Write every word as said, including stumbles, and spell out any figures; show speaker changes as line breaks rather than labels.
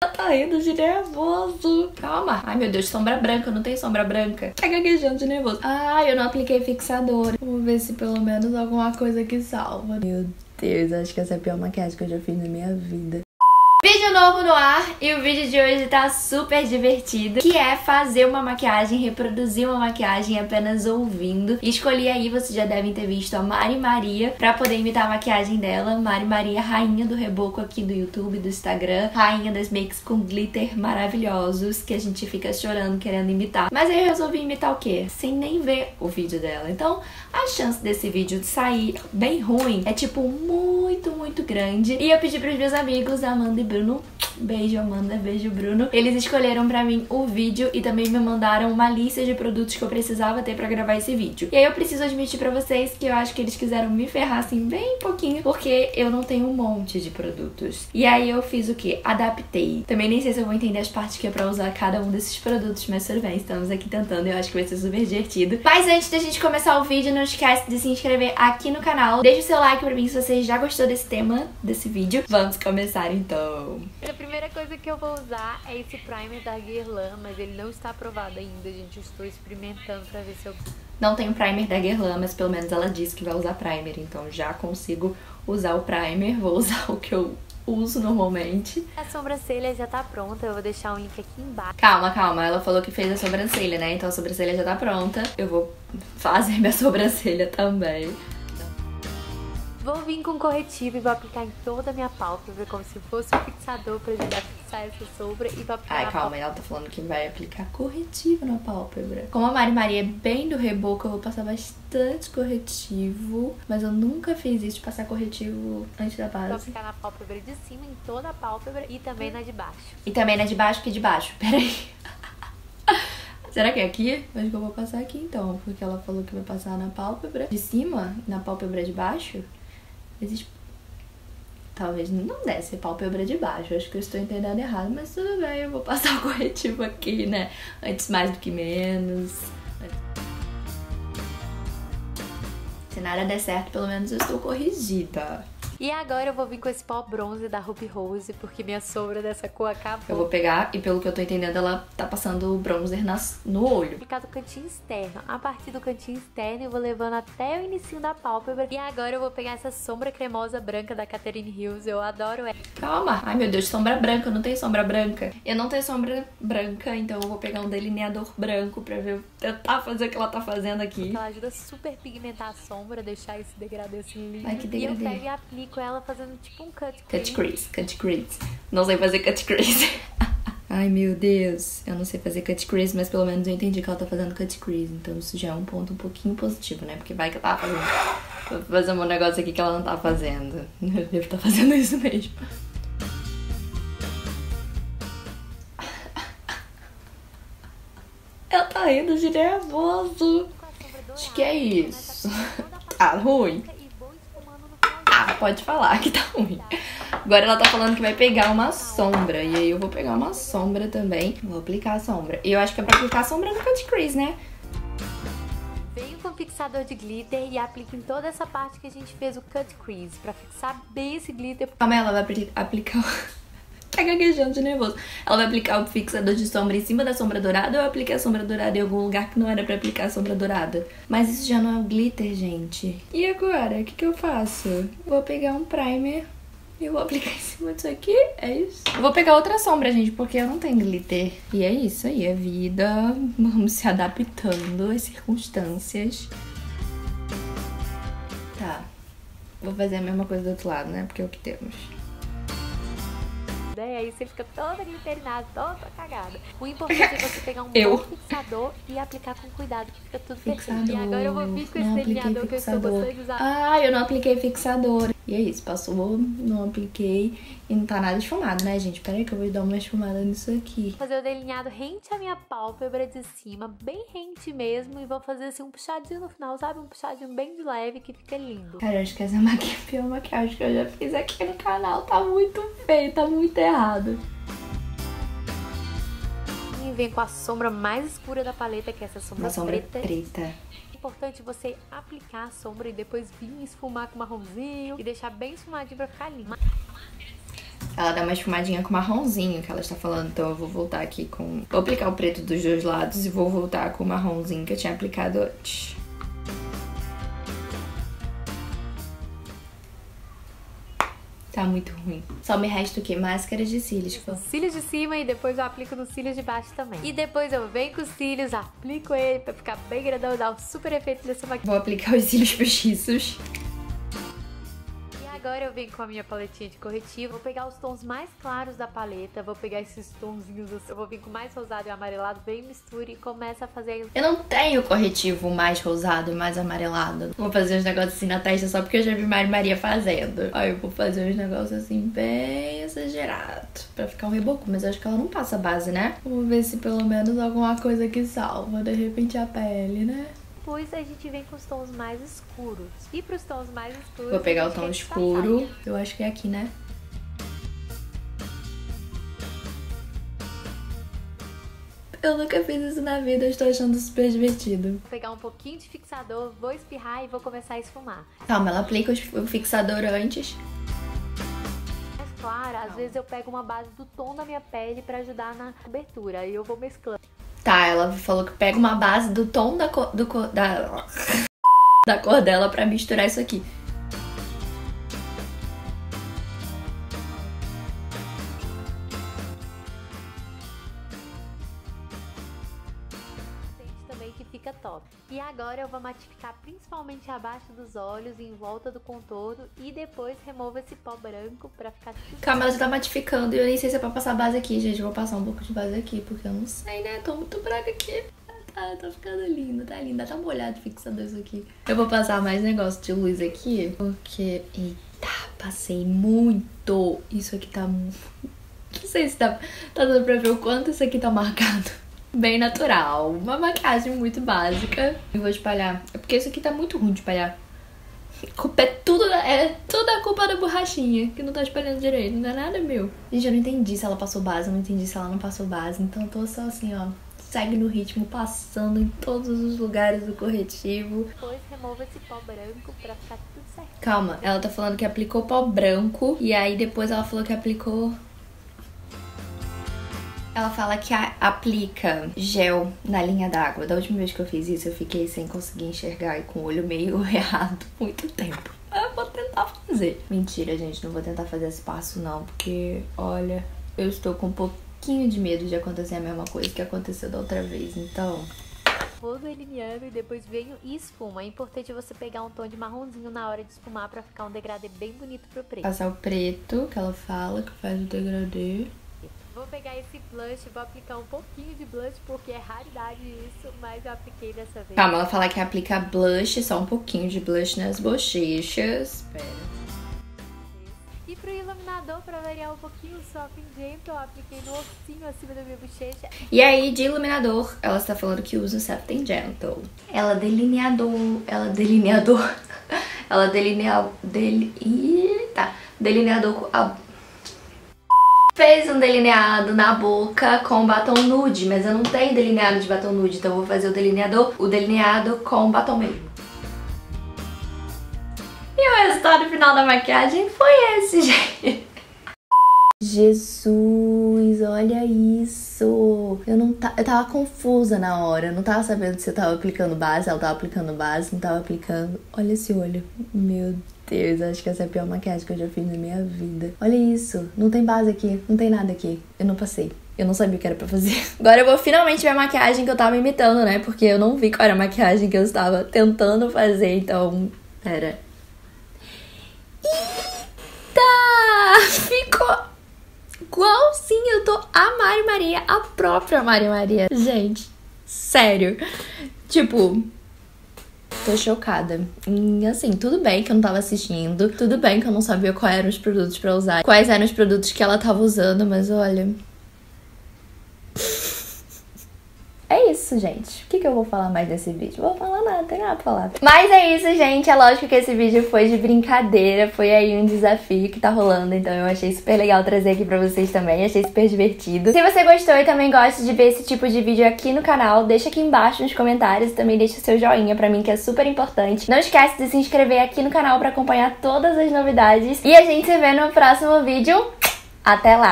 Tá rindo de nervoso. Calma. Ai, meu Deus, sombra branca. Não tem sombra branca. Tá gaguejando de nervoso. Ai, eu não apliquei fixador. Vamos ver se pelo menos alguma coisa que salva. Meu Deus, acho que essa é a pior maquiagem que eu já fiz na minha vida. Vídeo novo no ar, e o vídeo de hoje tá super divertido, que é fazer uma maquiagem, reproduzir uma maquiagem apenas ouvindo. Escolhi aí, vocês já devem ter visto a Mari Maria pra poder imitar a maquiagem dela. Mari Maria, rainha do reboco aqui do YouTube, do Instagram, rainha das makes com glitter maravilhosos, que a gente fica chorando querendo imitar. Mas aí eu resolvi imitar o quê? Sem nem ver o vídeo dela. Então a chance desse vídeo sair bem ruim é tipo muito, muito grande. E eu pedi pros meus amigos, Amanda e Bruno, beijo Amanda, beijo Bruno, eles escolheram pra mim o vídeo e também me mandaram uma lista de produtos que eu precisava ter pra gravar esse vídeo. E aí eu preciso admitir pra vocês que eu acho que eles quiseram me ferrar assim bem pouquinho, porque eu não tenho um monte de produtos. E aí eu fiz o que? Adaptei. Também nem sei se eu vou entender as partes que é pra usar cada um desses produtos, mas tudo bem, estamos aqui tentando, eu acho que vai ser super divertido. Mas antes da gente começar o vídeo, não esquece de se inscrever aqui no canal, deixa o seu like pra mim se você já gostou desse tema, desse vídeo. Vamos começar então.
A primeira coisa que eu vou usar é esse primer da Guerlain, mas ele não está aprovado ainda, gente. Eu estou experimentando pra ver se eu...
Não tenho primer da Guerlain, mas pelo menos ela disse que vai usar primer, então já consigo usar o primer, vou usar o que eu uso normalmente.
A sobrancelha já tá pronta, eu vou deixar o link aqui embaixo.
Calma, calma, ela falou que fez a sobrancelha, né? Então a sobrancelha já tá pronta. Eu vou fazer minha sobrancelha também.
Vou vir com corretivo e vou aplicar em toda a minha pálpebra, como se fosse um fixador pra ajudar a fixar essa sombra e vou aplicar.
Ai, calma, ela tá falando que vai aplicar corretivo na pálpebra. Como a Mari Maria é bem do reboco, eu vou passar bastante corretivo, mas eu nunca fiz isso de passar corretivo antes da base.
Vou aplicar na pálpebra de cima, em toda a pálpebra e também na de baixo.
E também na de baixo, que de baixo. Peraí. Será que é aqui? Acho que eu vou passar aqui então, porque ela falou que vai passar na pálpebra de cima, na pálpebra de baixo. Existe... Talvez não desce pálpebra de baixo, acho que eu estou entendendo errado, mas tudo bem, eu vou passar o corretivo aqui, né? Antes mais do que menos. Se nada der certo, pelo menos eu estou corrigida.
E agora eu vou vir com esse pó bronze da Ruby Rose, porque minha sombra dessa cor acabou.
Eu vou pegar e pelo que eu tô entendendo, ela tá passando o bronzer nas, no olho.
Aplicar do cantinho externo. A partir do cantinho externo eu vou levando até o inicinho da pálpebra. E agora eu vou pegar essa sombra cremosa branca da Catherine Hills. Eu adoro ela.
Calma. Ai, meu Deus, sombra branca. Não tem sombra branca. Eu não tenho sombra branca, então eu vou pegar um delineador branco pra ver, tentar fazer o que ela tá fazendo aqui.
Ela ajuda a super pigmentar a sombra, deixar esse degradê assim lindo.
Ai, que degradê.
E eu pego e aplico com ela fazendo tipo um cut crease.
Cut crease, cut crease. Não sei fazer cut crease. Ai, meu Deus. Eu não sei fazer cut crease, mas pelo menos eu entendi que ela tá fazendo cut crease. Então isso já é um ponto um pouquinho positivo, né? Porque vai que eu tava fazendo... Vou fazer um negócio aqui que ela não tá fazendo. Eu devo estar fazendo isso mesmo. Ela tá rindo de nervoso. Acho que é isso. Tá ruim? Ah, pode falar que tá ruim. Agora ela tá falando que vai pegar uma sombra. E aí eu vou pegar uma sombra também. Vou aplicar a sombra. E eu acho que é pra aplicar a sombra no cut crease, né?
Venho com fixador de glitter e aplico em toda essa parte que a gente fez o cut crease, pra fixar bem esse glitter.
Calma, ela vai aplicar... Tá gaguejando de nervoso. Ela vai aplicar o fixador de sombra em cima da sombra dourada ou eu apliquei a sombra dourada em algum lugar que não era pra aplicar a sombra dourada? Mas isso já não é glitter, gente. E agora? O que que eu faço? Vou pegar um primer e vou aplicar em cima disso aqui. É isso. Eu vou pegar outra sombra, gente, porque eu não tenho glitter. E é isso aí, é vida. Vamos se adaptando às circunstâncias. Tá. Vou fazer a mesma coisa do outro lado, né? Porque é o que temos.
E aí você fica toda glitterinada, toda cagada. O importante é você pegar um
eu.
bom fixador e aplicar com cuidado, que fica tudo
Fixador.
perfeito. E agora eu vou vir com esse delineador que eu estou gostando de usar.
Ah, eu não apliquei fixador. E é isso, passou, não apliquei e não tá nada esfumado, né, gente? Pera aí que eu vou dar uma esfumada nisso aqui.
Vou fazer o delineado rente à minha pálpebra de cima, bem rente mesmo, e vou fazer assim um puxadinho no final, sabe? Um puxadinho bem de leve que fica lindo.
Cara, eu acho que essa é a pior maquiagem que eu já fiz aqui no canal. Tá muito feio, tá muito errado.
E vem com a sombra mais escura da paleta, que é essa sombra,
uma sombra
preta.
preta.
É importante você aplicar a sombra e depois vir esfumar com marronzinho e deixar bem esfumadinho pra ficar lindo.
Ela dá uma esfumadinha com marronzinho que ela está falando, então eu vou voltar aqui com... Vou aplicar o preto dos dois lados e vou voltar com o marronzinho que eu tinha aplicado antes. Tá muito ruim. Só me resta o quê? Máscaras de cílios.
Os cílios de cima e depois eu aplico nos cílios de baixo também. E depois eu venho com os cílios, aplico ele pra ficar bem grandão e dar o super efeito dessa maquiagem.
Vou aplicar os cílios postiços.
Agora eu venho com a minha paletinha de corretivo, vou pegar os tons mais claros da paleta, vou pegar esses tonzinhos, eu vou vir com mais rosado e amarelado, bem mistura e começa a fazer...
Eu não tenho corretivo mais rosado e mais amarelado. Vou fazer uns negócios assim na testa só porque eu já vi Mari Maria fazendo. Aí eu vou fazer uns negócios assim bem exagerados, pra ficar um reboco, mas eu acho que ela não passa base, né? Vamos ver se pelo menos alguma coisa que salva, de repente a pele, né?
Depois a gente vem com os tons mais escuros. E pros tons mais escuros...
Vou pegar o tom escuro. Eu acho que é aqui, né? Eu nunca fiz isso na vida, eu estou achando super divertido.
Vou pegar um pouquinho de fixador, vou espirrar e vou começar a esfumar.
Calma, ela aplica o fixador antes.
Mais clara, às vezes eu pego uma base do tom da minha pele pra ajudar na cobertura. Aí eu vou mesclando.
Tá, ela falou que pega uma base do tom da cor, do cor, da, da cor dela pra misturar isso aqui.
Também que fica top. E agora eu vou matificar principalmente abaixo dos olhos, em volta do contorno e depois removo esse pó branco pra ficar tudo...
Calma, ela já tá matificando e eu nem sei se é pra passar base aqui, gente. Eu vou passar um pouco de base aqui, porque eu não sei, né? Tô muito branca aqui. Tá, tá ficando lindo, tá linda. Tá molhado o fixador isso aqui. Eu vou passar mais negócio de luz aqui, porque... Eita, passei muito. Isso aqui tá... Não sei se tá, tá dando pra ver o quanto isso aqui tá marcado. Bem natural, uma maquiagem muito básica. Eu vou espalhar, é porque isso aqui tá muito ruim de espalhar. Culpa é tudo, é tudo a culpa da borrachinha, que não tá espalhando direito, não é nada meu. Gente, eu não entendi se ela passou base, eu não entendi se ela não passou base, então eu tô só assim, ó, segue no ritmo, passando em todos os lugares do corretivo.
Depois remova esse pó branco pra ficar tudo certo.
Calma, ela tá falando que aplicou pó branco, e aí depois ela falou que aplicou... Ela fala que a, aplica gel na linha d'água. Da última vez que eu fiz isso, eu fiquei sem conseguir enxergar e com o olho meio errado muito tempo. Eu vou tentar fazer. Mentira, gente, não vou tentar fazer esse passo não, porque, olha, eu estou com um pouquinho de medo de acontecer a mesma coisa que aconteceu da outra vez, então...
Vou delineando e depois venho e esfumo. É importante você pegar um tom de marronzinho na hora de esfumar pra ficar um degradê bem bonito pro preto.
Passar o preto, que ela fala, que faz o degradê.
Vou pegar esse blush, vou aplicar um pouquinho de blush, porque é raridade isso, mas eu apliquei dessa vez.
Calma, ela fala que aplica blush, só um pouquinho de blush nas bochechas. Espera.
E pro iluminador, pra variar um pouquinho o Soft and Gentle, eu apliquei no ossinho acima da minha bochecha.
E aí, de iluminador, ela está falando que usa o Soft and Gentle. Ela delineador, ela delineador, ela delineou, deli, eita, delineador, a... fez um delineado na boca com batom nude, mas eu não tenho delineado de batom nude, então eu vou fazer o delineador, o delineado com batom mesmo. E o resultado final da maquiagem foi esse, gente. Jesus, olha isso. Eu não ta... eu tava confusa na hora, eu não tava sabendo se eu tava aplicando base, ela tava aplicando base, não tava aplicando. Olha esse olho, meu Deus, acho que essa é a pior maquiagem que eu já fiz na minha vida. Olha isso, não tem base aqui, não tem nada aqui, eu não passei. Eu não sabia o que era pra fazer. Agora eu vou finalmente ver a maquiagem que eu tava imitando, né? Porque eu não vi qual era a maquiagem que eu estava tentando fazer, então... Pera. Eita! Ficou igualzinho, eu tô a Mari Maria, a própria Mari Maria. Gente, sério. Tipo... Tô chocada. E assim, tudo bem que eu não tava assistindo. Tudo bem que eu não sabia quais eram os produtos pra usar. Quais eram os produtos que ela tava usando, mas olha... É isso, gente. O que, que eu vou falar mais desse vídeo? Vou falar nada, não tem nada pra falar. Mas é isso, gente. É lógico que esse vídeo foi de brincadeira. Foi aí um desafio que tá rolando. Então eu achei super legal trazer aqui pra vocês também. Achei super divertido. Se você gostou e também gosta de ver esse tipo de vídeo aqui no canal, deixa aqui embaixo nos comentários. E também deixa o seu joinha pra mim, que é super importante. Não esquece de se inscrever aqui no canal pra acompanhar todas as novidades. E a gente se vê no próximo vídeo. Até lá!